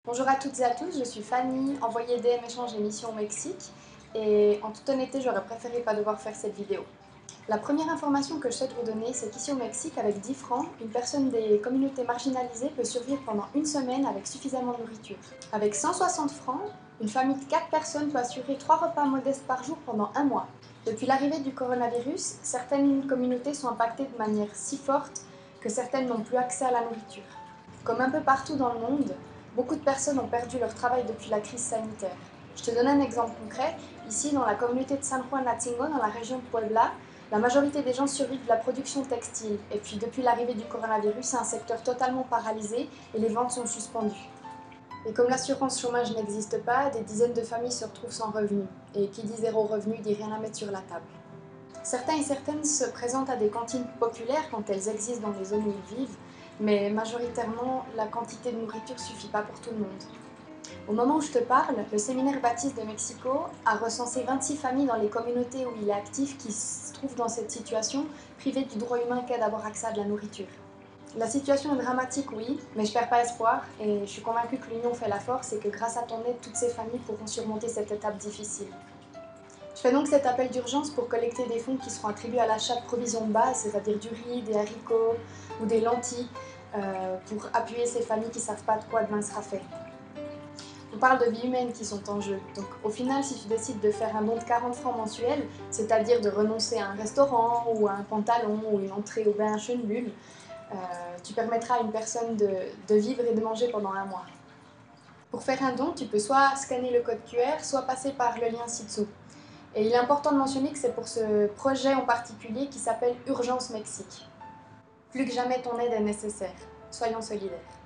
Bonjour à toutes et à tous, je suis Fanny, envoyée DM Échange et Mission au Mexique, et en toute honnêteté, j'aurais préféré pas devoir faire cette vidéo. La première information que je souhaite vous donner, c'est qu'ici au Mexique, avec 10 francs, une personne des communautés marginalisées peut survivre pendant une semaine avec suffisamment de nourriture. Avec 160 francs, une famille de 4 personnes peut assurer 3 repas modestes par jour pendant un mois. Depuis l'arrivée du coronavirus, certaines communautés sont impactées de manière si forte que certaines n'ont plus accès à la nourriture. Comme un peu partout dans le monde, beaucoup de personnes ont perdu leur travail depuis la crise sanitaire. Je te donne un exemple concret. Ici, dans la communauté de San Juan Atingo, dans la région de Puebla, la majorité des gens survivent de la production textile. Et puis, depuis l'arrivée du coronavirus, c'est un secteur totalement paralysé et les ventes sont suspendues. Et comme l'assurance chômage n'existe pas, des dizaines de familles se retrouvent sans revenus. Et qui dit zéro revenu dit rien à mettre sur la table. Certains et certaines se présentent à des cantines populaires quand elles existent dans les zones où ils vivent, mais majoritairement, la quantité de nourriture suffit pas pour tout le monde. Au moment où je te parle, le séminaire Baptiste de Mexico a recensé 26 familles dans les communautés où il est actif qui se trouvent dans cette situation, privées du droit humain qu'est d'avoir accès à de la nourriture. La situation est dramatique, oui, mais je perds pas espoir et je suis convaincue que l'union fait la force et que grâce à ton aide, toutes ces familles pourront surmonter cette étape difficile. Je fais donc cet appel d'urgence pour collecter des fonds qui seront attribués à l'achat de provisions de base, c'est-à-dire du riz, des haricots ou des lentilles, pour appuyer ces familles qui ne savent pas de quoi demain sera fait. On parle de vies humaines qui sont en jeu, donc au final, si tu décides de faire un don de 40 francs mensuels, c'est-à-dire de renoncer à un restaurant ou à un pantalon ou une entrée au bain à Schönbuhl, tu permettras à une personne de vivre et de manger pendant un mois. Pour faire un don, tu peux soit scanner le code QR, soit passer par le lien ci-dessous. Et il est important de mentionner que c'est pour ce projet en particulier qui s'appelle Urgence Mexique. Plus que jamais ton aide est nécessaire. Soyons solidaires.